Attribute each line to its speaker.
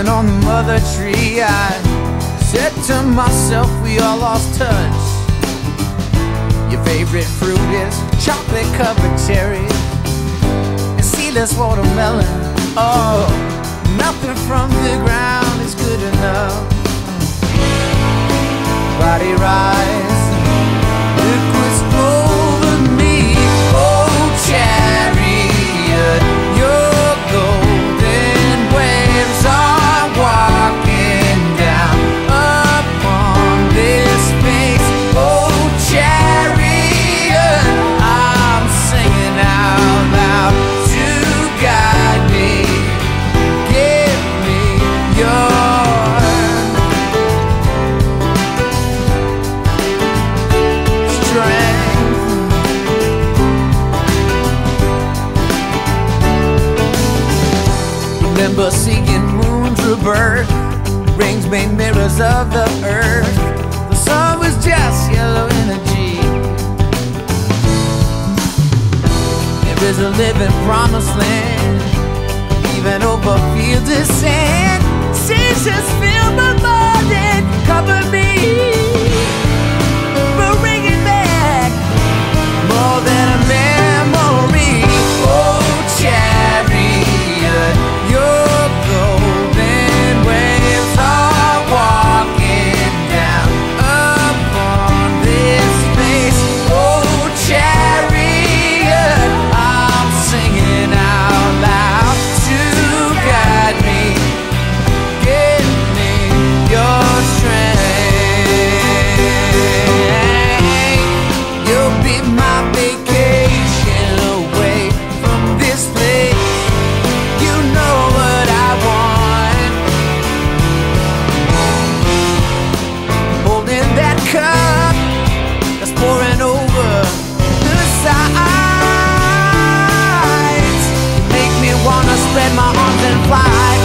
Speaker 1: Sitting on the mother tree, I said to myself, we all lost touch. Your favorite fruit is chocolate covered cherries and seedless watermelon. Oh, nothing from the ground is good enough. Body rise, liquids over me. Oh, chariot, your golden waves are walking down upon this space. Oh, chariot, I'm singing out loud to guide me. Give me your remember seeing moons rebirth, rings made mirrors of the earth. The sun was just yellow energy. There is a living promised land, even over fields of sand. Seasons fill my mind and cover me, but bring it back more than a memory. Oh, chariot, your golden waves are walking down upon this space. Oh, chariot, I'm singing out loud to guide me. Give me your strength. You'll be my vacation away from this place. You know what I want. Holding that cup that's pouring over the sides. You make me wanna spread my arms and fly.